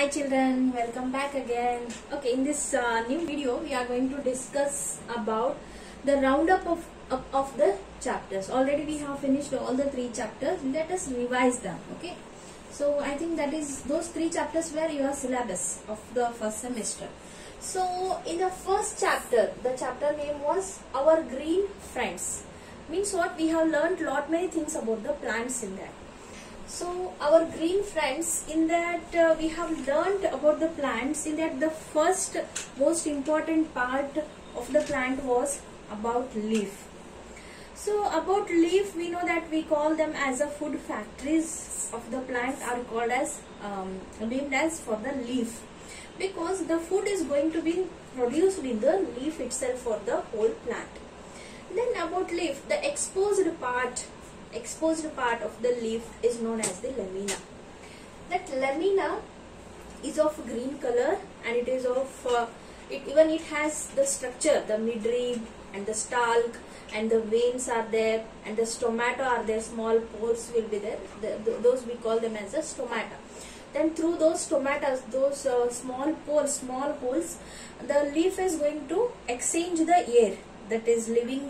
Hi children, welcome back again. Okay, in this new video we are going to discuss about the roundup of the chapters. Already we have finished all the 3 chapters. Let us revise them. Okay, so I think that is those 3 chapters were your syllabus of the first semester. So in the first chapter, the chapter name was Our Green Friends. Means what? We have learned lot many things about the plants in that. So our green friends, in that we have learned about the plants. In that the first most important part of the plant was about leaf. So about leaf, we know that we call them as a food factories of the plant are called as named as for the leaf, because the food is going to be produced in the leaf itself for the whole plant. Then about leaf, the exposed part of the leaf is known as the lamina. That lamina is of green color, and it is of it has the structure, the midrib and the stalk, and the veins are there, and the stomata are there, small pores will be there. Those we call them as the stomata. Then through those stomatas, those small pores, small holes, the leaf is going to exchange the air, that is leaving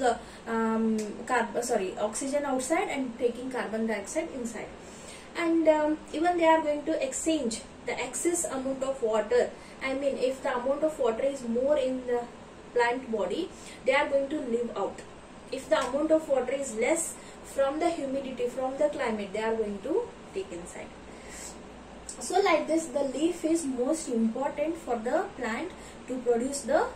oxygen outside and taking carbon dioxide inside, and even they are going to exchange the excess amount of water. I mean, if the amount of water is more in the plant body, they are going to leave out. If the amount of water is less, from the humidity, from the climate, they are going to take inside. So like this, the leaf is most important for the plant to produce the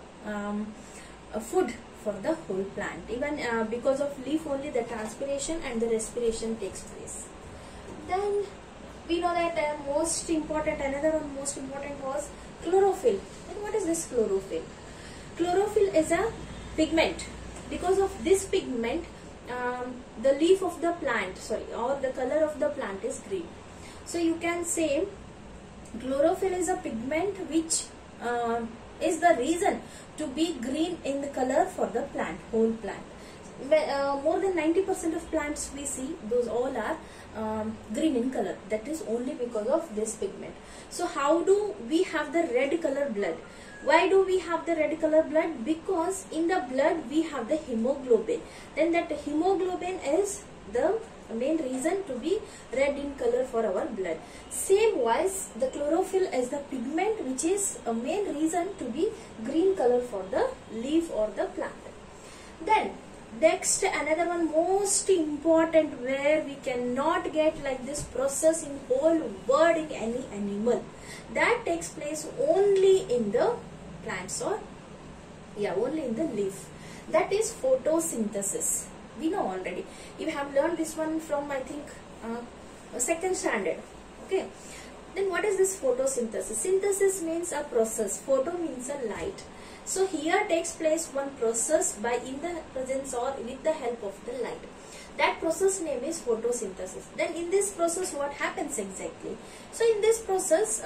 food for the whole plant. Even because of leaf only, the transpiration and the respiration takes place. Then we know that another one most important was chlorophyll. And what is this chlorophyll? Chlorophyll is a pigment. Because of this pigment, the leaf of the plant, or the color of the plant is green. So you can say chlorophyll is a pigment which is the reason to be green in the color for the plant, whole plant. More than 90% of plants we see, those all are green in color. That is only because of this pigment. So how do we have the red color blood? Why do we have the red color blood? Because in the blood we have the hemoglobin. Then that hemoglobin is the main reason to be red in color for our blood. Same wise, the chlorophyll is the pigment which is a main reason to be green color for the leaf or the plant. Then next, another one most important, where we cannot get like this process in whole world in any animal, that takes place only in the plants, or only in the leaf. That is photosynthesis. We know already. You have learned this one from, I think, 2nd standard. Okay. Then what is this photosynthesis? Synthesis means a process. Photo means a light. So here takes place one process in the presence or with the help of the light. That process name is photosynthesis. Then in this process, what happens exactly? So in this process,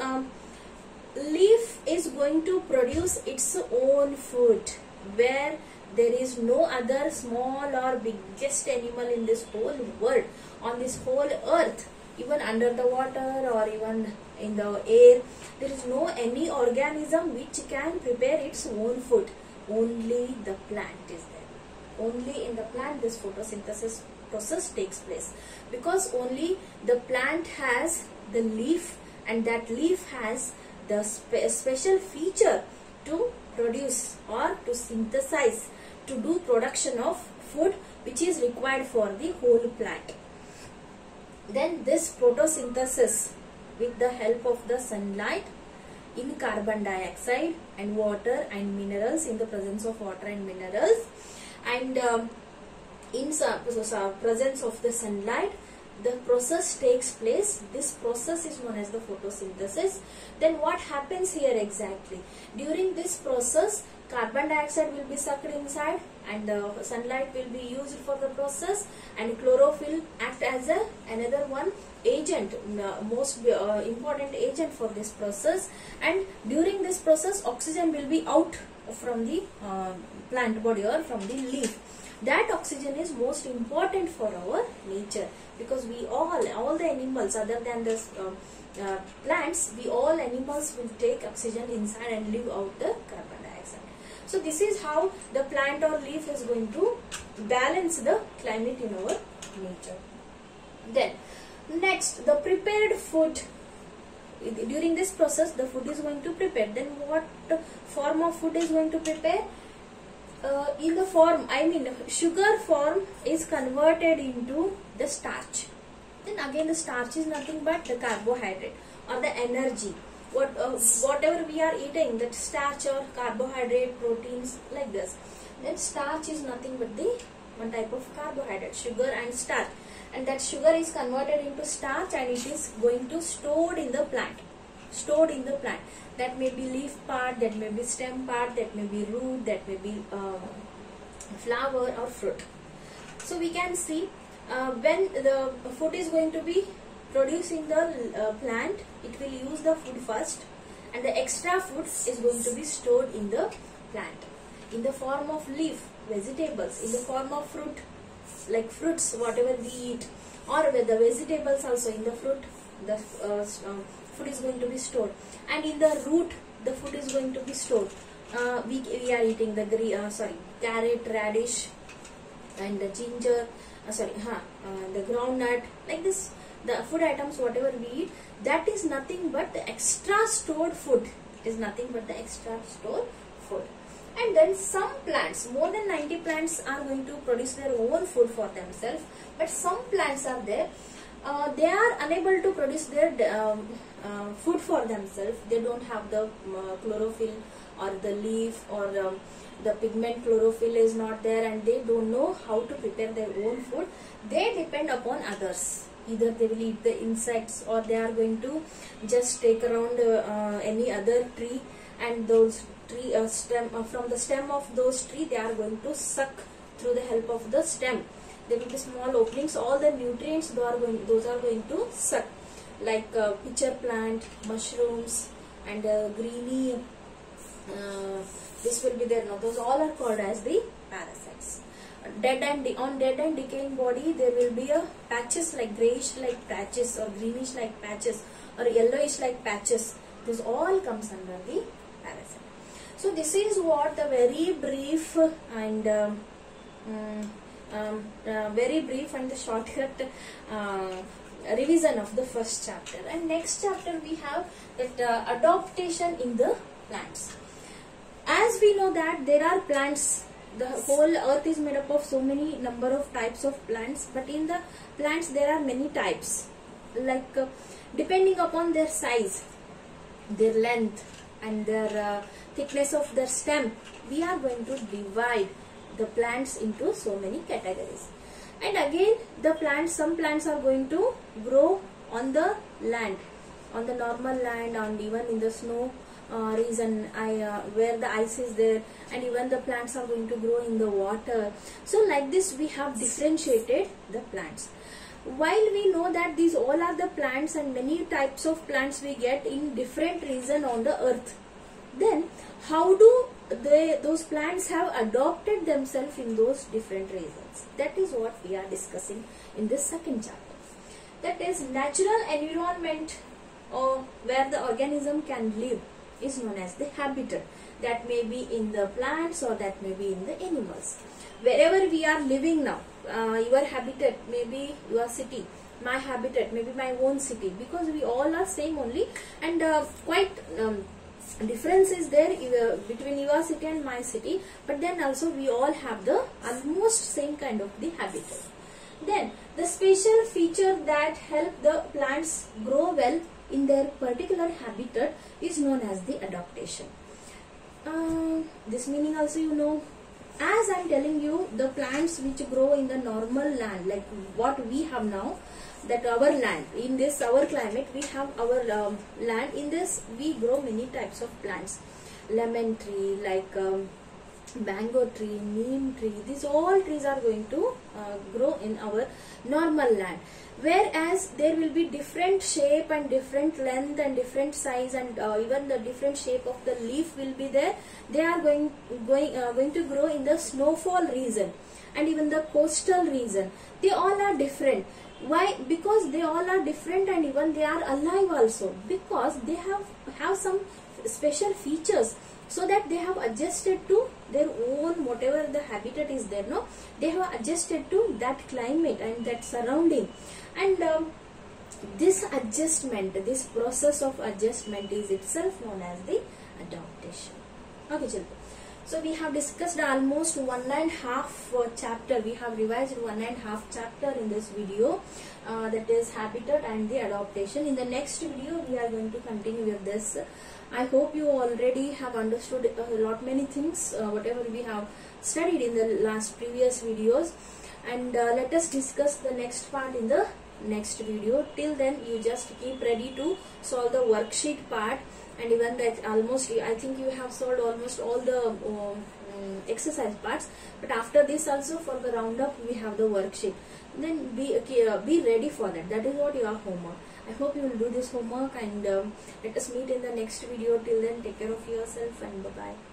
leaf is going to produce its own food, where there is no other small or biggest animal in this whole world, on this whole earth, even under the water or even in the air. There is no any organism which can prepare its own food. Only the plant is there. Only in the plant this photosynthesis process takes place, because only the plant has the leaf, and that leaf has the special feature to produce or to synthesize, to do production of food which is required for the whole plant. Then this photosynthesis, with the help of the sunlight, in carbon dioxide and water and minerals, in the presence of water and minerals, and in presence of the sunlight, the process takes place. This process is known as the photosynthesis. Then what happens here exactly? During this process, carbon dioxide will be sucked inside, and the sunlight will be used for the process, and chlorophyll act as another one agent, most important agent for this process. And during this process, oxygen will be out from the plant body or from the leaf. that oxygen is most important for our nature, because we all the animals other than the plants, all animals will take oxygen inside and leave out the carbon dioxide. So this is how the plant or leaf is going to balance the climate in our nature. Then next, the prepared food. During this process the food is going to prepare. Then what form of food is going to prepare? In the form, sugar form is converted into the starch. Then again the starch is nothing but the carbohydrate or the energy. Whatever we are eating, that starch or carbohydrate, proteins, like this. Then starch is nothing but the one type of carbohydrate, sugar and starch. And that sugar is converted into starch and it is going to stored in the plant. Stored in the plant. That may be leaf part, that may be stem part, that may be root, that may be flower or fruit. So we can see when the food is going to be produced in the plant, it will use the food first, and the extra food is going to be stored in the plant in the form of leaf, vegetables, in the form of fruit, like fruits whatever we eat, or with the vegetables also in the fruit, the food is going to be stored, and in the root the food is going to be stored. We are eating the carrot, radish, and the ginger, the groundnut, like this. The food items whatever we eat, that is nothing but the extra stored food. It is nothing but the extra stored food. And then some plants, more than 90 plants are going to produce their own food for themselves, but some plants are there, they are unable to produce their food for themselves. They don't have the chlorophyll or the leaf, or the pigment chlorophyll is not there, and they don't know how to prepare their own food. They depend upon others. Either they will eat the insects, or they are going to just take around any other tree, and those tree from the stem of those tree they are going to suck through the help of the stem. There will be small openings, all the nutrients those are going to suck, like pitcher plant, mushrooms, and greeny, this will be there. Now those all are called as the parasites. On dead and decaying body there will be a patches, like greyish like patches, or greenish like patches, or yellowish like patches. This all comes under the parasite. So this is what the very brief and the shortcut revision of the first chapter. And next chapter we have that adaptation in the plants. As we know that there are plants, the whole earth is made up of so many number of types of plants, but in the plants there are many types, like depending upon their size, their length, and their thickness of their stem, we are going to divide the plants into so many categories. And again the plants, some plants are going to grow on the land, on the normal land, and even in the snow region where the ice is there, and even the plants are going to grow in the water. So like this we have differentiated the plants. While we know that these all are the plants, and many types of plants we get in different region on the earth, then how do those plants have adopted themselves in those different regions? That is what we are discussing in this second chapter. That is, natural environment where the organism can live is known as the habitat. That may be in the plants, or that may be in the animals. Wherever we are living now, your habitat may be your city, my habitat may be my own city, because we all are same only, and quite difference is there between your city and my city, but then also we all have the almost same kind of the habitat. Then the special feature that help the plants grow well in their particular habitat is known as the adaptation. This meaning also you know. As I am telling you, the plants which grow in the normal land, like what we have now, that our land, in this our climate, we have our land, in this we grow many types of plants. Lemon tree, like mango tree, neem tree, these all trees are going to grow in our normal land. Whereas there will be different shape and different length and different size, and even the different shape of the leaf will be there. They are going to grow in the snowfall region. and even the coastal region, they all are different. Why? Because they all are different, and even they are alive also, because they have some special features, so that they have adjusted to their own, whatever the habitat is there, no, they have adjusted to that climate and that surrounding. And this adjustment, this process of adjustment is itself known as the adaptation. Okay, children. So we have discussed almost 1.5 chapter. We have revised 1.5 chapter in this video, that is habitat and the adaptation. In the next video, we are going to continue with this. I hope you already have understood a lot many things, whatever we have studied in the previous videos, and let us discuss the next part in the next video. Till then, you just keep ready to solve the worksheet part, and even that almost, I think you have solved almost all the exercise parts, but after this also, for the roundup, we have the worksheet. Then be ready for that. That is what your homework. I hope you will do this homework, and let us meet in the next video. Till then, take care of yourself, and bye bye.